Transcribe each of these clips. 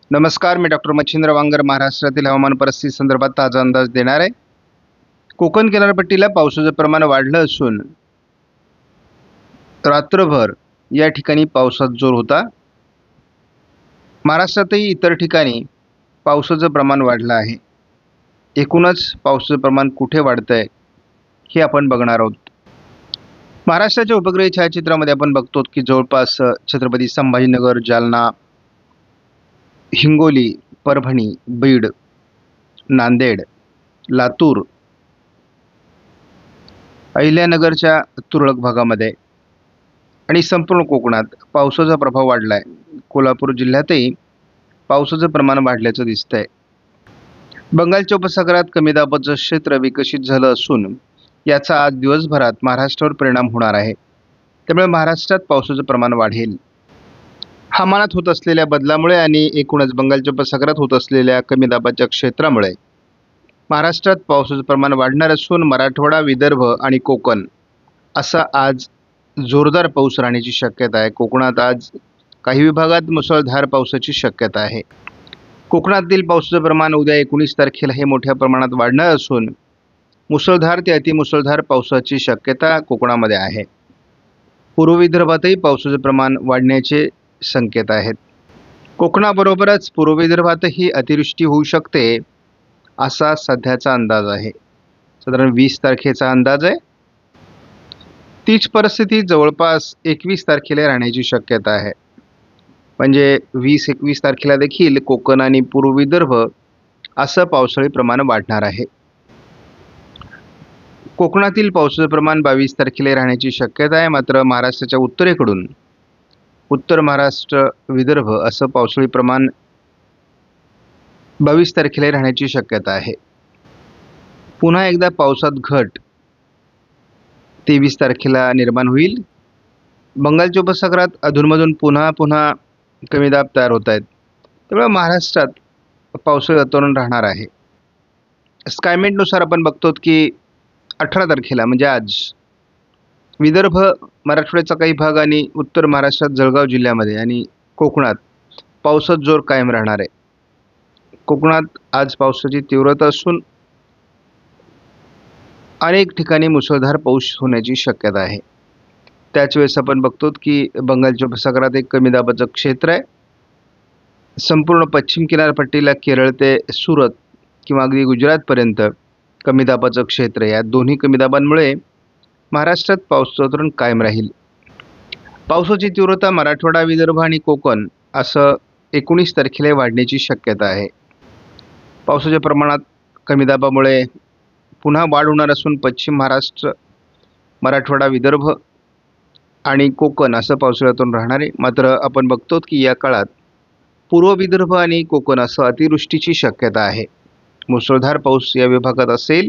नमस्कार, मी डॉक्टर मच्छिंद्र वांगर महाराष्ट्रातील हवामान परिस्थिती संदर्भात ताजा अंदाज देणार आहे। कोकण किनारपट्टीला पावसाचं प्रमाण वाढलं असून रात्रभर या ठिकाणी पावसाचा जोर होता। महाराष्ट्रातही इतर ठिकाणी पावसाचं प्रमाण वाढलं आहे। एकूणच पावसाचं प्रमाण कुठे वाढतंय हे आपण बघणार आहोत। महाराष्ट्राच्या उपग्रह छायाचित्रामध्ये आपण बघतो की जवळपास छत्रपती संभाजीनगर, जालना, हिंगोली, परभणी, बीड, नांदेड, लातूर, अहिल्यानगरच्या तुरळक भागामध्ये आणि संपूर्ण कोकणात पावसाचा प्रभाव वाढला आहे। कोल्हापूर जिल्ह्यातही पावसाचं प्रमाण वाढल्याचं दिसतंय। बंगालच्या उपसागरात कमी दाबाचं क्षेत्र विकसित झालं असून याचा आज दिवसभरात महाराष्ट्रावर परिणाम होणार आहे। त्यामुळे महाराष्ट्रात पावसाचं प्रमाण वाढेल। हवामानात होत असलेल्या बदलामुळे आणि एकूणच बंगालच्या उपसागरात होत असलेल्या कमी दाबाच्या क्षेत्रामुळे महाराष्ट्रात पावसाचं प्रमाण वाढणार असून मराठवाडा, विदर्भ आणि कोकण असा आज जोरदार पाऊस राहण्याची शक्यता आहे। कोकणात आज काही विभागात मुसळधार पावसाची शक्यता आहे। कोकणातील पावसाचं प्रमाण उद्या 19 तारखेला हे मोठ्या प्रमाणात वाढणार असून मुसळधार ते अतिमुसळधार पावसाची शक्यता कोकणामध्ये आहे। पूर्व विदर्भातही पावसाचं प्रमाण वाढण्याचे संकेत आहेत। कोकणाबरोबरच पूर्व विदर्भातही अतिवृष्टी होऊ शकते असा सध्याचा अंदाज आहे। साधारण 20 तारखेचा अंदाज आहे। तीच परिस्थिती जवळपास 21 तारखेला राहण्याची शक्यता आहे। म्हणजे 20-21 तारखेला देखील कोकण आणि पूर्व विदर्भ असं पावसाळी प्रमाण वाढणार आहे। कोकणातील पावसाचं प्रमाण 22 तारखेला राहण्याची शक्यता आहे। मात्र महाराष्ट्राच्या उत्तरेकडून उत्तर महाराष्ट्र, विदर्भ असं पावसाळी प्रमाण 22 तारखेला राहण्याची शक्यता आहे। पुन्हा एकदा पावसात घट 23 तारखेला निर्माण होईल। बंगालच्या उपसागरात अधूनमधून पुन्हा कमी दाब तयार होत आहेत। त्यामुळे महाराष्ट्रात पावसाळी वातावरण राहणार आहे। स्कायमेटनुसार आपण बघतो की 18 तारखेला म्हणजे आज विदर्भ, मराठवाड्याचा काही भाग आणि उत्तर महाराष्ट्रात जळगाव जिल्ह्यामध्ये आणि कोकणात पावसाचा जोर कायम राहणार आहे। कोकणात आज पावसाची तीव्रता असून अनेक ठिकाणी मुसळधार पाऊस होण्याची शक्यता आहे। त्याच वेळेस आपण बघतो की बंगालच्या उपसागरात एक कमी दाबाचं क्षेत्र आहे। संपूर्ण पश्चिम किनारपट्टीला केरळ ते सुरत किंवा अगदी गुजरातपर्यंत कमी दाबाचं क्षेत्र आहे। या दोन्ही कमी दाबांमुळे महाराष्ट्रात पावसाचं वातावरण कायम राहील। पावसाची तीव्रता मराठवाडा, विदर्भ आणि कोकण असं 19 तारखेला वाढण्याची शक्यता आहे। पावसाच्या प्रमाणात कमी दाबामुळे पुन्हा वाढ होणार असून पश्चिम महाराष्ट्र, मराठवाडा, विदर्भ आणि कोकण असं पावसाळी वातावरण राहणार आहे। मात्र आपण बघतो की या काळात पूर्व विदर्भ आणि कोकण असं अतिवृष्टीची शक्यता आहे। मुसळधार पाऊस या विभागात असेल।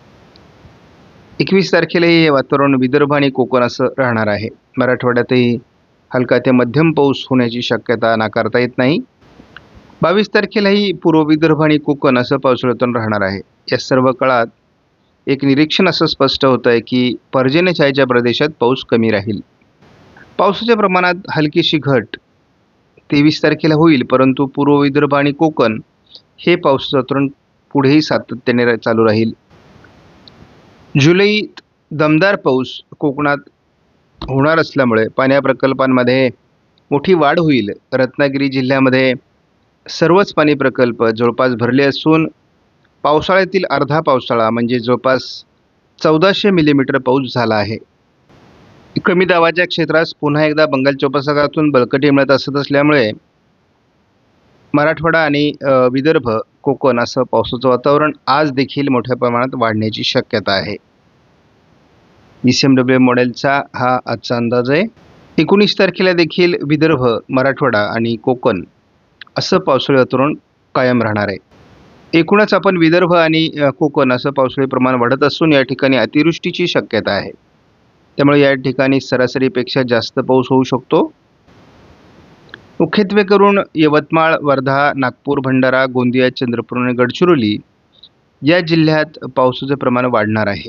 21 तारखेला हे वातावरण विदर्भ आणि कोकण असं राहणार आहे। मराठवाड्यातही हलका ते मध्यम पाऊस होण्याची शक्यता नाकारता येत नाही। 22 तारखेलाही पूर्व विदर्भ आणि कोकण असं पावसाळी वातावरण राहणार आहे। या सर्व काळात एक निरीक्षण असं स्पष्ट होत आहे की पर्जन्यछायेच्या प्रदेशात पाऊस कमी राहील। पावसाच्या प्रमाणात हलकीशी घट 23 तारखेला होईल, परंतु पूर्व विदर्भ आणि कोकण हे पावसाचं वातावरण पुढेही सातत्याने चालू राहील। जुलैत दमदार पाऊस कोकणात होणार असल्यामुळे पाण्या प्रकल्पांमध्ये मोठी वाढ होईल। रत्नागिरी जिल्ह्यामध्ये सर्वच पाणी प्रकल्प जवळपास भरले असून पावसाळ्यातील अर्धा पावसाळा म्हणजे जवळपास 1400 मिलीमीटर पाऊस झाला आहे। कमी दाबाच्या क्षेत्रास पुन्हा एकदा बंगालच्या उपसागरातून बळकटी मिळत असल्यामुळे मराठवाडा आणि विदर्भ, कोकण असं पावसाचं वातावरण आज देखील मोठ्या प्रमाणात वाढण्याची शक्यता आहे। ECMWF मॉडेलचा हा आजचा अंदाज आहे। 19 तारखेला देखील विदर्भ, मराठवाडा आणि कोकण असं पावसाळी वातावरण कायम राहणार आहे। एकूणच आपण विदर्भ आणि कोकण असं पावसाळी प्रमाण वाढत असून या ठिकाणी अतिवृष्टीची शक्यता आहे। त्यामुळे या ठिकाणी सरासरीपेक्षा जास्त पाऊस होऊ शकतो। मुख्यत्वे करून यवतमाळ, वर्धा, नागपूर, भंडारा, गोंदिया, चंद्रपूर आणि गडचिरोली या जिल्ह्यात पावसाचं प्रमाण वाढणार आहे।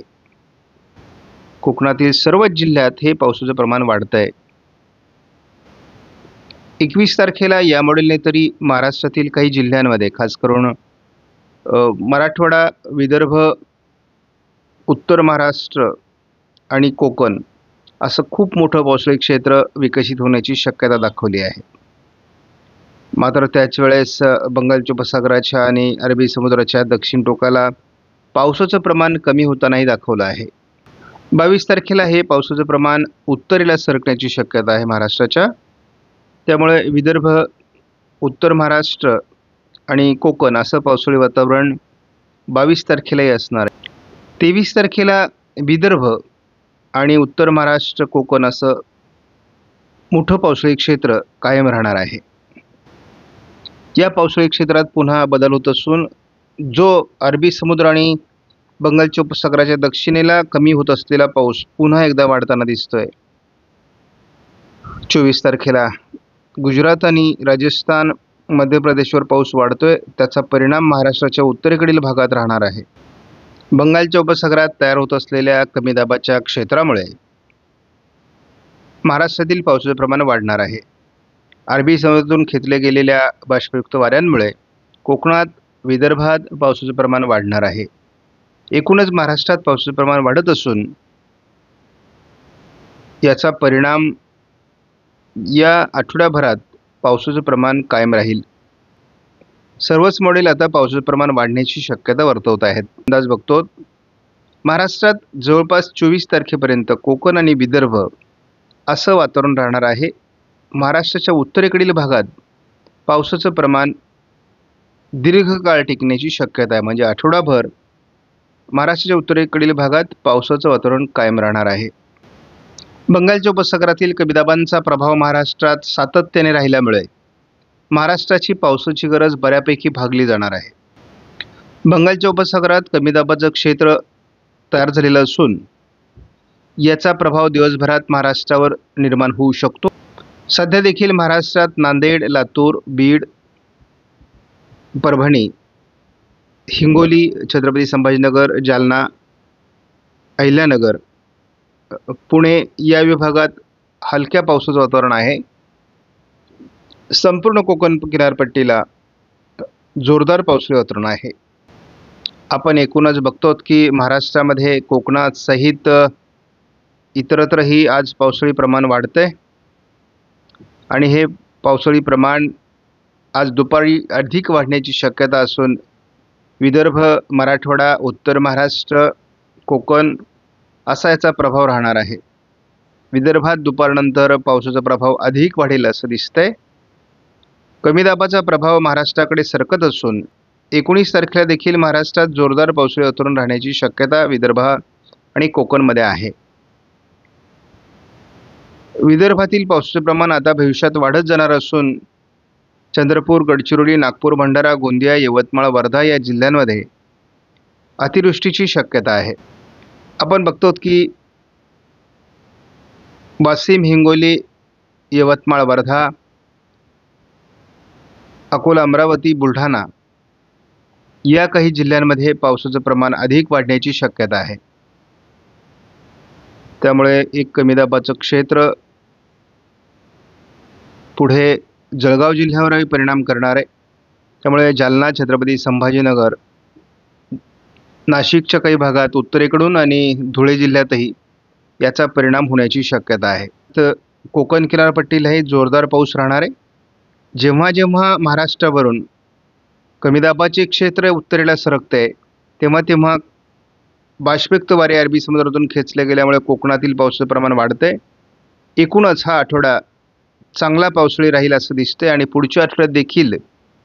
कोकणातील सर्वच जिल्ह्यात हे पावसाचं प्रमाण वाढत आहे। 21 तारखेला या मॉडेलने तरी महाराष्ट्रातील काही जिल्ह्यांमध्ये खास करून मराठवाडा, विदर्भ, उत्तर महाराष्ट्र आणि कोकण असं खूप मोठं पावसाळी क्षेत्र विकसित होण्याची शक्यता दाखवली आहे. मात्र त्याच वेळेस बंगालच्या उपसागराच्या आणि अरबी समुद्राच्या दक्षिण टोकाला पावसाचं प्रमाण कमी होतानाही दाखवलं आहे. 22 तारखेला हे पावसाचं प्रमाण उत्तरेला सरकण्याची शक्यता आहे महाराष्ट्राच्या. त्यामुळे विदर्भ, उत्तर महाराष्ट्र आणि कोकण असं पावसाळी वातावरण 22 तारखेलाही असणार आहे. 23 तारखेला विदर्भ आणि उत्तर महाराष्ट्र, कोकण असं मोठं पावसाळी क्षेत्र कायम राहणार आहे. या पावसाळी क्षेत्रात पुन्हा बदल होत असून जो अरबी समुद्र आणि बंगालच्या उपसागराच्या दक्षिणेला कमी होत असलेला पाऊस पुन्हा एकदा वाढताना दिसतोय. 24 तारखेला गुजरात आणि राजस्थान, मध्य प्रदेशवर पाऊस वाढतोय. त्याचा परिणाम महाराष्ट्राच्या उत्तरेकडील भागात राहणार आहे. बंगालच्या उपसागरात तयार होत असलेल्या कमी दाबाच्या क्षेत्रामुळे महाराष्ट्रातील पावसाचे प्रमाण वाढणार आहे. अरबी समुद्रातून खेचले गेलेल्या बाष्पयुक्त वाऱ्यांमुळे कोकणात, विदर्भात पावसाचे प्रमाण वाढणार आहे. एकूणच महाराष्ट्रात पावसाचे प्रमाण वाढत असून याचा परिणाम या आठवड्याभरात पावसाचं प्रमाण कायम राहील. सर्वच मॉडेल आता पावसाचं प्रमाण वाढण्याची शक्यता वर्तवत आहेत. अंदाज बघतो महाराष्ट्रात जवळपास 24 तारखेपर्यंत कोकण आणि विदर्भ असं वातावरण राहणार आहे. महाराष्ट्राच्या उत्तरेकडील भागात पावसाचं प्रमाण दीर्घकाळ टिकण्याची शक्यता आहे. म्हणजे आठवडाभर महाराष्ट्राच्या उत्तरेकडील भागात पावसाचं वातावरण कायम राहणार आहे. बंगालच्या उपसागरातील कमी दाबांचा प्रभाव महाराष्ट्रात सातत्याने राहिल्यामुळे महाराष्ट्राची पावसाची गरज बऱ्यापैकी भागली जाणार आहे. बंगालच्या उपसागरात कमी दाबाचं क्षेत्र तयार झालेलं असून याचा प्रभाव दिवसभरात महाराष्ट्रावर निर्माण होऊ शकतो. सध्या देखील महाराष्ट्रात नांदेड, लातूर, बीड, परभणी, हिंगोली, छत्रपती संभाजीनगर, जालना, अहिल्यानगर, पुणे या विभागात हलक्या पावसाचं वातावरण आहे. संपूर्ण कोकण किनारपट्टीला जोरदार पावसाळी वातावरण आहे. आपण एकूणच बघतो की महाराष्ट्रामध्ये कोकणात सहित इतरत्रही आज पावसाळी प्रमाण वाढतंय आणि हे पावसाळी प्रमाण आज दुपारी अधिक वाढण्याची शक्यता असून विदर्भ, मराठवाडा, उत्तर महाराष्ट्र, कोकण असा याचा प्रभाव राहणार आहे. विदर्भात दुपारनंतर पावसाचा प्रभाव अधिक वाढेल असं दिसतंय. कमी दाबाचा प्रभाव महाराष्ट्राकडे सरकत असून 19 तारखेला देखील महाराष्ट्रात जोरदार पावसाळी वातावरण राहण्याची शक्यता विदर्भ आणि कोकणमध्ये आहे. विदर्भातील पावसाचे प्रमाण आता भविष्यात वाढत जाणार असून चंद्रपूर, गडचिरोली, नागपूर, भंडारा, गोंदिया, यवतमाळ, वर्धा या जिल्ह्यांमध्ये अतिवृष्टीची शक्यता आहे. आपण बघतो की वाशिम, हिंगोली, यवतमाळ, वर्धा, अकोला, अमरावती, बुलढाणा या काही जिल्ह्यांमध्ये पावसाचं प्रमाण अधिक वाढण्याची शक्यता आहे. त्यामुळे एक कमी दाबाचं क्षेत्र पुढे जळगाव जिल्ह्यावरही परिणाम करणार आहे. त्यामुळे जालना, छत्रपती संभाजीनगर, नाशिकच्या काही भागात उत्तरेकडून आणि धुळे जिल्ह्यातही याचा परिणाम होण्याची शक्यता आहे. तर कोकण किनारपट्टीलाही जोरदार पाऊस राहणार आहे. जेव्हा जेव्हा महाराष्ट्रावरून कमी दाबाचे क्षेत्र उत्तरेला सरकते तेव्हा तेव्हा बाष्पयुक्त वारे अरबी समुद्रातून खेचले गेल्यामुळे कोकणातील पावसाचं प्रमाण वाढते. एकूणच हा आठवडा चांगला पावसाळी राहील असं दिसते आणि पुढच्या आठवड्यात देखील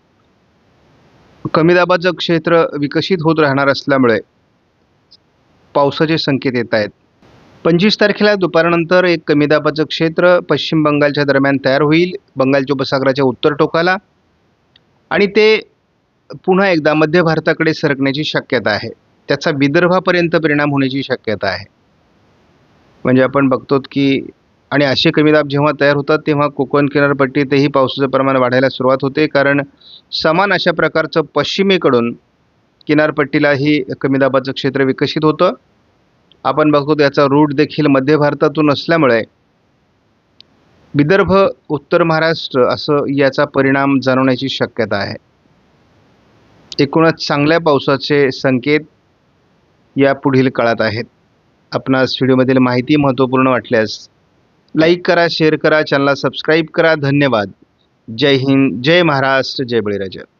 कमी दाबाचं क्षेत्र विकसित होत राहणार असल्यामुळे पावसाचे संकेत येत आहेत. 25 तारखेला दुपारनंतर एक कमी दाबाचं क्षेत्र पश्चिम बंगालच्या दरम्यान तयार होईल, बंगालच्या उपसागराच्या उत्तर टोकाला, आणि ते पुन्हा एकदा मध्य भारताकडे सरकण्याची शक्यता आहे. त्याचा विदर्भापर्यंत परिणाम होण्याची शक्यता आहे. म्हणजे आपण बघतो की आणि असे कमी दाब जेव्हा तयार होतात तेव्हा कोकण किनारपट्टीतही पावसाचं प्रमाण वाढायला सुरुवात होते, कारण समान अशा प्रकारचं पश्चिमेकडून किनारपट्टीलाही कमी दाबाचं क्षेत्र विकसित होतं. आपण बघतो याचा रूट देखील मध्य भारतातून असल्यामुळे विदर्भ, उत्तर महाराष्ट्र असं याचा परिणाम जाणवण्याची शक्यता आहे. एकूणच चांगल्या पावसाचे संकेत या पुढील काळात आहेत. आपणास व्हिडिओमधील माहिती महत्त्वपूर्ण वाटल्यास लाईक करा, शेअर करा, चॅनलला सबस्क्राईब करा. धन्यवाद. जय हिंद, जय महाराष्ट्र, जय बळीराजा.